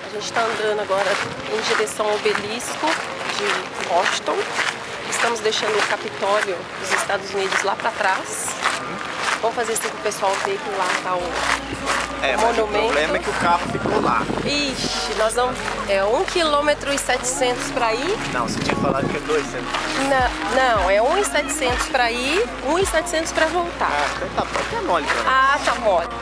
A gente está andando agora em direção ao obelisco de Washington. Estamos deixando o Capitólio dos Estados Unidos lá para trás. Vamos fazer isso para o pessoal ver que lá está o monumento. O problema é que o carro ficou lá. Ixi, nós vamos... É 1,7 km para ir. Não, você tinha falado que é 200. Não, é 1,7 para ir, 1,7 para voltar. Ah, então tá mole pra nós. Ah, tá mole.